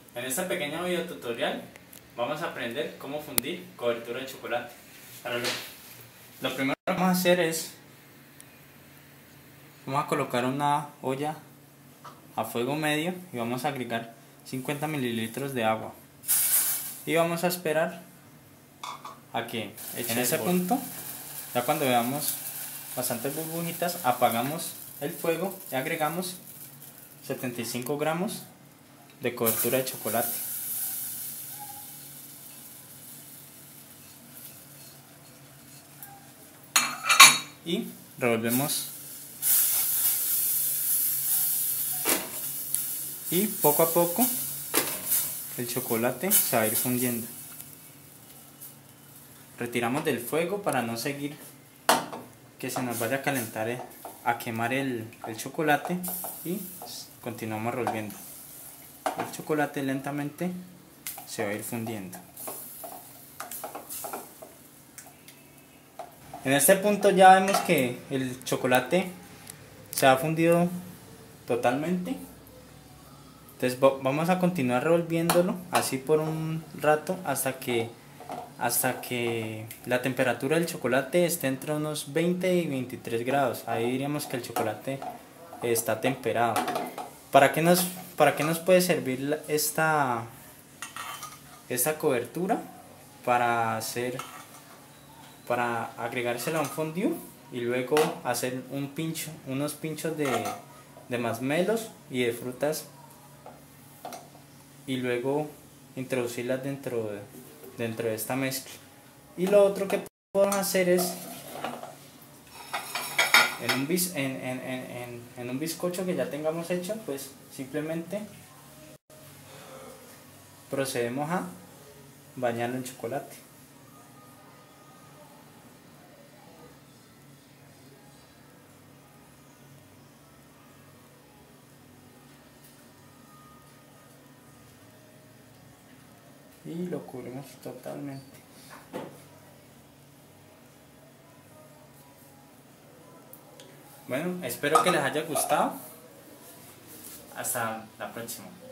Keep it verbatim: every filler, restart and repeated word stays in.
En este pequeño video tutorial vamos a aprender cómo fundir cobertura de chocolate. Para lo, lo primero que vamos a hacer es, vamos a colocar una olla a fuego medio y vamos a agregar cincuenta mililitros de agua y vamos a esperar a que en ese punto, ya cuando veamos bastantes burbujitas, apagamos el fuego y agregamos setenta y cinco gramos de cobertura de chocolate. Y revolvemos y poco a poco el chocolate se va a ir fundiendo. Retiramos del fuego para no seguir que se nos vaya a calentar, a quemar el, el chocolate, y continuamos revolviendo. El chocolate lentamente se va a ir fundiendo. En este punto ya vemos que el chocolate se ha fundido totalmente. Entonces vamos a continuar revolviéndolo así por un rato hasta que hasta que la temperatura del chocolate esté entre unos veinte y veintitrés grados. Ahí diríamos que el chocolate está temperado. ¿Para qué nos, para qué nos puede servir esta, esta cobertura? Para hacer, para agregársela a un fondue y luego hacer un pincho, unos pinchos de, de masmelos y de frutas, y luego introducirlas dentro de, dentro de esta mezcla. Y lo otro que podemos hacer es en un, bis, en, en, en, en un bizcocho que ya tengamos hecho, pues simplemente procedemos a bañarlo en chocolate. Y lo cubrimos totalmente. Bueno, espero que les haya gustado. Hasta la próxima.